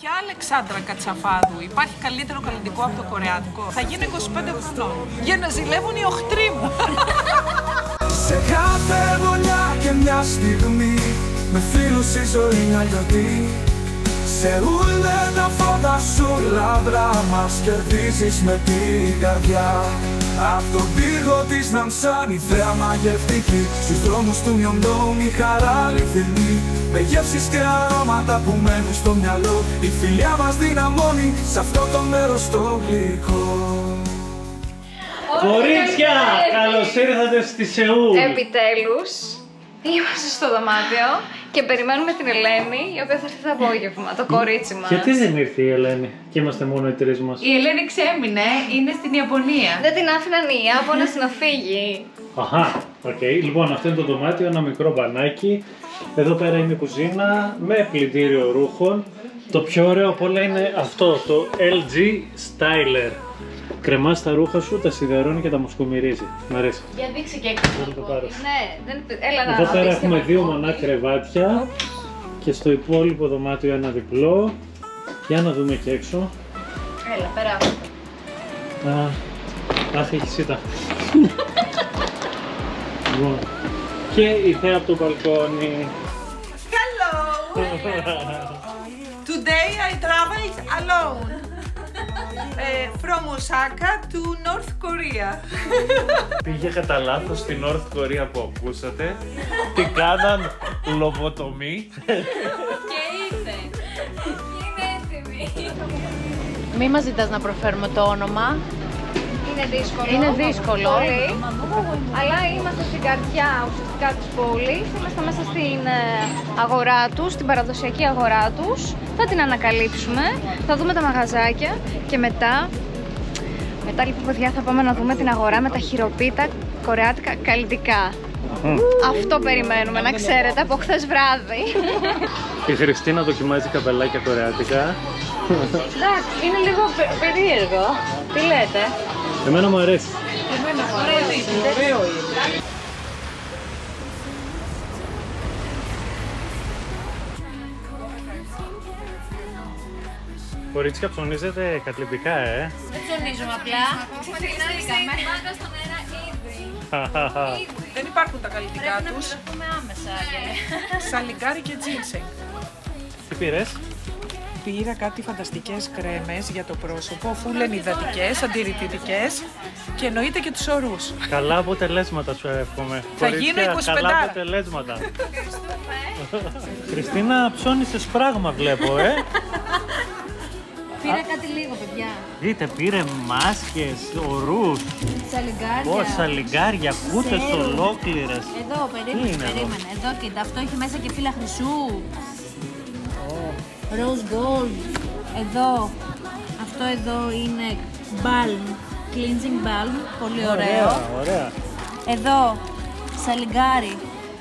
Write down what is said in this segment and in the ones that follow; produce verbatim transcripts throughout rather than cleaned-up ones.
Ποια Αλεξάνδρα Κατσαφάδου, υπάρχει καλύτερο καλλιτικό από το κορεάτικο? Θα γίνω είκοσι πέντε χρονών για να ζηλεύουν οι οχτροί μου. Σε κάθε γωνιά και μια στιγμή με φίλους η ζωή αλλιωτή. Σεούλ ένα φόντασου λαμπρά μας κερδίζεις με την καρδιά. Απ' τον πύργο της Ναμσάν η θέα μαγευτική, στους δρόμους του Μιονδόουν η χαρά αληθινή. Με γεύσεις και αρώματα που μένουν στο μυαλό, η φιλιά μας δυναμώνει σ' αυτό το μέρος το γλυκό. Κορίτσια, καλώς ήρθατε στη Σεούλ. Επιτέλους, είμαστε στο δωμάτιο και περιμένουμε την Ελένη, η οποία θα έρθει το απόγευμα, το κορίτσι μας. Γιατί δεν ήρθε η Ελένη και είμαστε μόνο οι τρεις μας? Η Ελένη ξέμεινε, είναι στην Ιαπωνία. Δεν την άφηναν οι Ιάπωνες να φύγει. Αχα, οκ. Okay. Λοιπόν, αυτό είναι το δωμάτιο, ένα μικρό μπανάκι. Εδώ πέρα είναι η κουζίνα με πλυντήριο ρούχων. Το πιο ωραίο από όλα είναι αυτό, το ελ τζι Styler. Κρεμάς τα ρούχα σου, τα σιδερώνει και τα μουσκομυρίζει. Μ' αρέσει. Για δείξει και έξω. Ναι, δεν... Έλα να εδώ πέρα έχουμε δύο μονά κρεβάτια και στο υπόλοιπο δωμάτιο ένα διπλό. Για να δούμε και έξω. Έλα, περάσουμε. Αχ, έχει σίτα. Λοιπόν, και η θέα από το μπαλκόνι. Hello! Today I traveled alone. Uh, from Osaka to North Korea. Πήγε κατά λάθος στη North Korea που ακούσατε. Τι κάναν λοβοτομή. Και ήρθε. Είναι έτοιμη. Μη μας ζητάς να προφέρουμε το όνομα. Είναι δύσκολο. Είναι δύσκολο. Πολύ. Αλλά είμαστε στην καρδιά ουσιαστικά της πόλης. Είμαστε μέσα στην αγορά τους, στην παραδοσιακή αγορά τους. Θα την ανακαλύψουμε, θα δούμε τα μαγαζάκια και μετά, μετά λοιπόν παιδιά θα πάμε να δούμε την αγορά με τα χειροποίητα κορεάτικα καλλιτικά. Mm. Αυτό περιμένουμε να ξέρετε από χθες βράδυ. Η Χριστίνα δοκιμάζει καπελάκια κορεάτικα. Εντάξει, είναι λίγο περίεργο. Τι λέτε? Εμένα μου αρέσει. Εμένα μου αρέσει. Ωραίο είναι. Κορίτσια, ψωνίζετε κατλιπικά, ε! Δεν ψωνίζουμε απλά. Ξεφτυλιστήκαμε. Πάντα στον αέρα ήδη. Δεν υπάρχουν τα καλλιτικά τους. Πρέπει να πληρωθούμε άμεσα. Σαλιγκάρι και τζίνσενγκ. Τι πήρες? Πήρα κάτι φανταστικές κρέμες για το πρόσωπο, φουλ ενυδατικές, αντιρρητητικές και εννοείται και τους ορούς. Καλά αποτελέσματα σου εύχομαι. Θα γίνω είκοσι πέντε. Καλά αποτελέσματα. Χριστίνα, ψώνισες πράγμα βλέπω, ε! Πήρα κάτι λίγο, παιδιά. Δείτε, πήρε μάσκες, ορούς, Σαλιγκάρια. Ω, σαλιγκάρια, κούτες ολόκληρες. Εδώ, περίμενε, περίμενε. Εδώ, κοίτα, αυτό έχει μέσα και φύλλα χρυσού. Rose gold. Εδώ, αυτό εδώ είναι balm, cleansing balm, πολύ ωραίο. Ωραία, ωραία. Εδώ, σαλιγκάρι.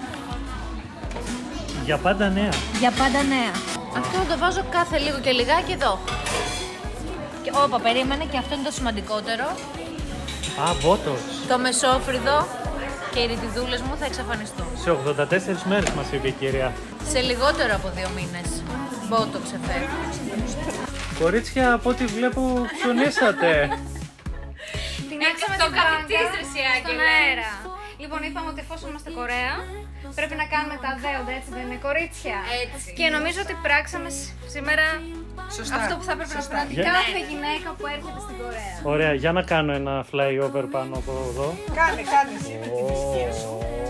Για πάντα νέα. Για πάντα νέα. Αυτό θα το βάζω κάθε λίγο και λιγάκι εδώ. Και, όπα, περίμενε, και αυτό είναι το σημαντικότερο. Α, Botox. Το μεσόφρυδο και οι ρητιδούλες μου θα εξαφανιστούν. Σε ογδόντα τέσσερις μέρες μας είπε η κυρία. Σε λιγότερο από δύο μήνες. Botox effect. Κορίτσια, από ό,τι βλέπω ψωνίσατε. Την έξαμε την μπάνκα στον αέρα. Λοιπόν, είπαμε ότι εφόσον είμαστε Κορέα, πρέπει να κάνουμε τα δέοντα, έτσι δεν είναι, κορίτσια? Έτσι. Και νομίζω ότι πράξαμε σήμερα Σωστά. αυτό που θα πρέπει να πράξει κάθε γυναίκα που έρχεται στην Κορέα. Ωραία, για να κάνω ένα flyover πάνω από εδώ. Κάνε, κάνε εσύ με την ησυχία σου.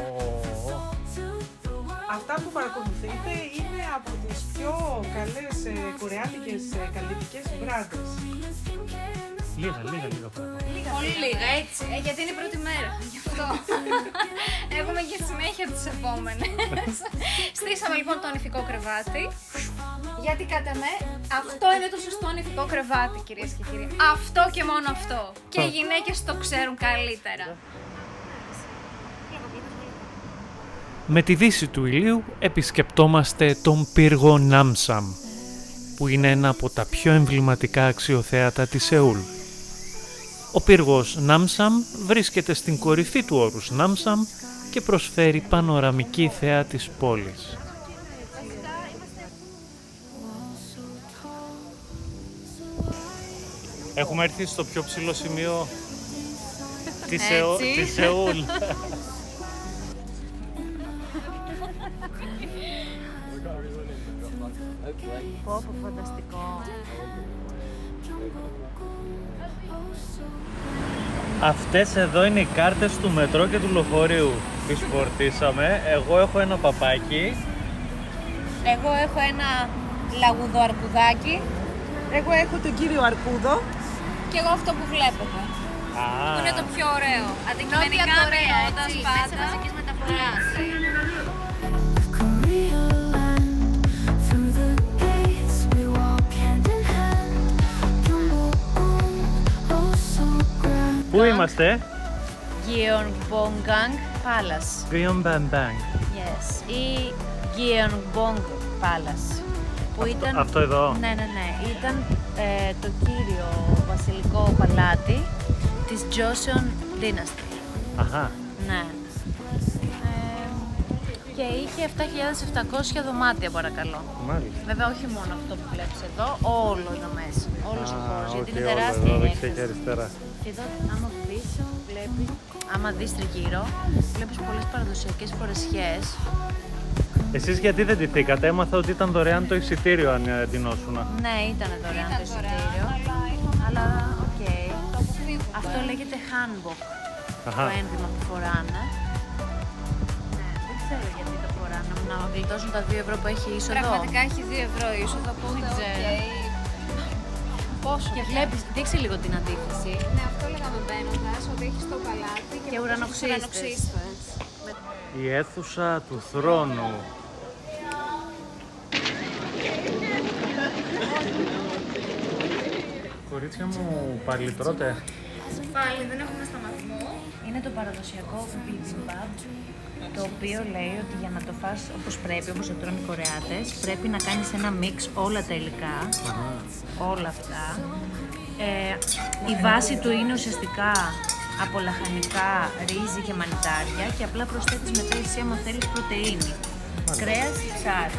Αυτά που παρακολουθείτε είναι από τις πιο καλές ε, κορεάτικες ε, καλλιτικές μπράντες. Λίγα, λίγα, λίγα πράγματα. Πολύ λίγα, έτσι. Ε, γιατί είναι η πρώτη μέρα. Γι' αυτό. Έχουμε και συνέχεια τις επόμενες. Στήσαμε λοιπόν το νηφικό κρεβάτι. Γιατί κατά με, αυτό είναι το σωστό νηφικό κρεβάτι, κυρίες και κύριοι. Αυτό και μόνο αυτό. Και οι γυναίκες το ξέρουν καλύτερα. Με τη δύση του ηλίου επισκεπτόμαστε τον πύργο Νάμσαμ, που είναι ένα από τα πιο εμβληματικά αξιοθέατα της Σεούλ. Ο πύργος Νάμσαμ βρίσκεται στην κορυφή του όρους Νάμσαμ και προσφέρει πανοραμική θέα της πόλης. Έχουμε έρθει στο πιο ψηλό σημείο της Σεου... της Σεούλ. Πω, πω, φανταστικό. Αυτές εδώ είναι οι κάρτες του μετρό και του λεωφορείου. Τις φορτίσαμε. Εγώ έχω ένα παπάκι. Εγώ έχω ένα λαγουδό αρκουδάκι. Εγώ έχω τον κύριο Αρκούδο. Και εγώ αυτό που βλέπετε. Α, Που είναι το πιο ωραίο. Αντικειμενικά μιλώντας πάντα. Μέσα μαζικής μεταφοράς. πού είμαστε? Gyeongbokgung Palace. Gyeongbokgung. Yes. Ή Gyeongbokgung Palace. Που ήταν... Αυτό εδώ. Ναι, ναι, ναι. Ήταν ε, το κύριο βασιλικό παλάτι της Joseon Dynasty. Αχα. Ναι. Ε, και είχε επτά χιλιάδες επτακόσια δωμάτια, παρακαλώ. Μάλιστα. Βέβαια, όχι μόνο αυτό που βλέπεις εδώ, όλο εδώ μέσα. Όλος ο χώρος, γιατί όχι, είναι όλο τεράστια εδώ, η δεξιά και έκταση. αριστερά. Και εδώ, άμα πεις, βλέπεις, άμα δεις τριγύρω, βλέπεις πολλές παραδοσιακές φορεσιές. Εσείς γιατί δεν ντυθήκατε? Έμαθα ότι ήταν δωρεάν το εισιτήριο αν ντυνόσουνα. Ναι, ήταν δωρεάν το εισιτήριο, αλλά οκ. Okay. Αυτό λέγεται hanbok, Αχα. το ένδυμα που φοράνε. Ναι, δεν ξέρω γιατί το φοράνε, να γλιτώσουν τα δύο ευρώ που έχει είσοδο. Πραγματικά έχει δύο ευρώ είσοδο, που Δεν δεν ξέρω. Πόσο Και βλέπεις, δείξε λίγο την αντίθεση. Ναι, αυτό λέγαμε μπαίνοντας, ότι έχει το παλάτι και, Και ουρανοξύστες. Η αίθουσα του θρόνου. Κορίτσια μου, πάλι τρώτε? Πάλι δεν έχουμε σταματμό. Είναι το παραδοσιακό bibimbap, το οποίο λέει ότι για να το φας όπως πρέπει, όπως το τρώνε οι Κορεάτες, πρέπει να κάνεις ένα μίξ όλα τα υλικά, όλα αυτά. Ε, η βάση του είναι ουσιαστικά από λαχανικά, ρύζι και μανιτάρια και απλά προσθέτεις μετά εσύ άμα θέλεις πρωτεΐνη, κρέας ή ψάρι.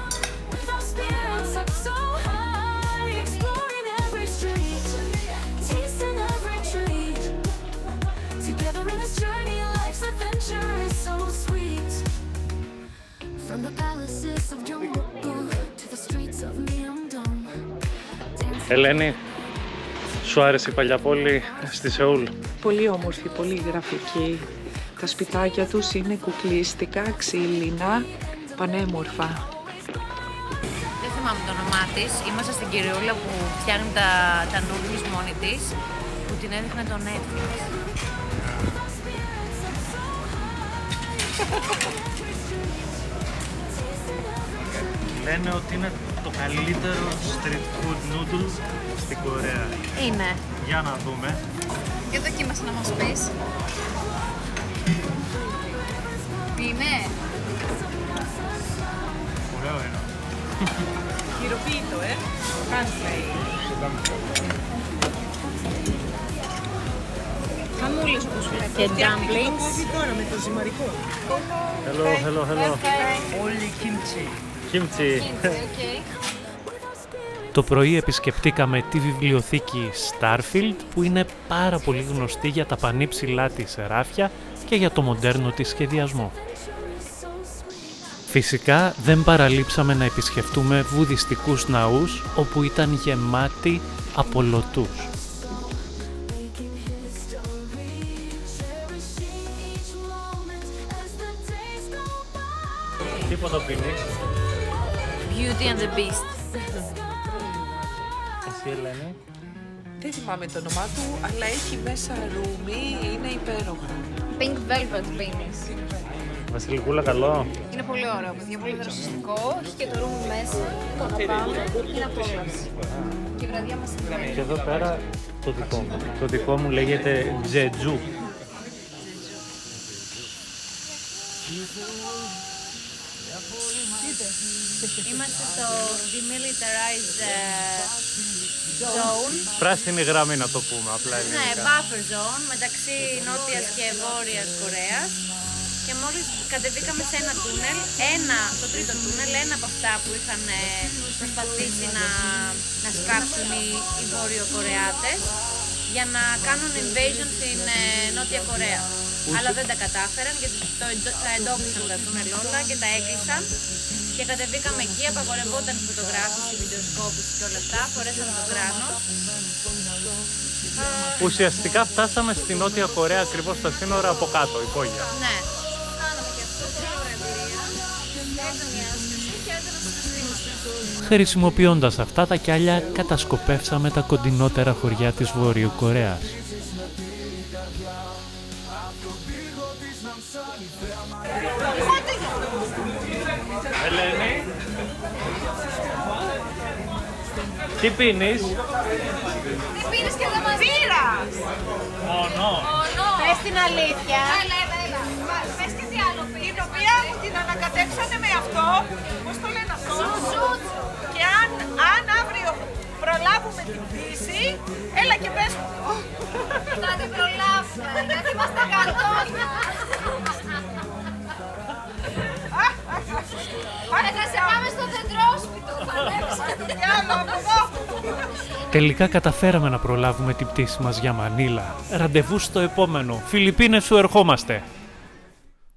Ελένη, σου άρεσε η παλιά πόλη στη Σεούλ? Πολύ όμορφη, πολύ γραφική. Τα σπιτάκια τους είναι κουκλίστικα, ξύλινα, πανέμορφα. Δεν θυμάμαι το όνομά της. Είμαστε στην κυριούλα που φτιάχνει τα, τα noodles μόνη της, που την έδειχνε το Netflix. Λένε ότι είναι το καλύτερο street food noodle στην Κορέα. Είναι. Για να δούμε. Και δοκίμασε να μας πεις. Είναι. Ωραίο είναι. Χειροποίητο, ε. Handmade. Χαμούλες όπως βλέπετε. Και dumplings. Κόβει τώρα με το ζυμαρικό. Hello, hello, hello. Όλοι kimchi. Kimchi. Okay. Το πρωί επισκεπτήκαμε τη βιβλιοθήκη Starfield, που είναι πάρα πολύ γνωστή για τα πανύψηλά της ράφια και για το μοντέρνο της σχεδιασμό. Φυσικά δεν παραλείψαμε να επισκεφτούμε βουδιστικούς ναούς, όπου ήταν γεμάτοι από λωτούς. Τίποτα πίνεις? Beauty and the Beast. Εσύ, Ελένη? Δεν θυμάμαι το όνομά του, αλλά έχει μέσα ρούμι, είναι υπέροχο. Pink velvet πίνεις. Βασιλικούλα, καλό. Είναι πολύ ωραίο, παιδιά, πολύ δροσιστικό. Έχει και το ρούμι μέσα. Το αγαπάμε. Είναι απόλαυση. Και η βραδιά μας είναι. Και εδώ πέρα το δικό μου. Το δικό μου λέγεται Jeju. Είμαστε στο demilitarized zone. Πράσινη γραμμή να το πούμε απλά Ναι, ελληνικά. buffer zone μεταξύ Νότιας και Βόρειας Κορέας. Και μόλις κατεβήκαμε σε ένα τούνελ, ένα, το τρίτο τούνελ, ένα από αυτά που είχαν ε, προσπαθήσει να, να σκάψουν οι, οι Βόρειο-Κορεάτες. για να κάνουν invasion στην ε, Νότια Κορέα. Αλλά δεν τα κατάφεραν γιατί το, τα εντόπισαν τα τούνελ όλα και τα έκλεισαν. Και κατεβήκαμε εκεί, απαγορευόταν η φωτογράφηση, η βιντεοσκόπηση και όλα αυτά. Φορέσαμε το κράνος. Ουσιαστικά φτάσαμε στη Νότια Κορέα ακριβώς στα σύνορα από κάτω, υπόγεια. Ναι. Κάναμε και αυτό, σίγουρα εμπειρία. Έντονη άσκηση και έντονα συναισθήματα. Χρησιμοποιώντας αυτά τα κιάλια, κατασκοπεύσαμε τα κοντινότερα χωριά της Βόρειου Κορέας. Ελένη, τι πίνεις? Τι πίνεις και δεν μας πήρα! Μόνο. Πες την αλήθεια. Έλα, έλα, έλα. Πες και τι άλλο πίνεις. Την οποία μου την ανακατέψανε με αυτό. Πώς το λένε αυτό? Σουτ. Και αν, αν αύριο προλάβουμε την πτήση, έλα και πες μου. Θα την προλάβουμε, γιατί είμαστε καρδόνια. Θα σε πάμε στο δεντρόσπιτο, θα Τελικά καταφέραμε να προλάβουμε την πτήση μας για Μανίλα. Ραντεβού στο επόμενο. Φιλιππίνες σου ερχόμαστε.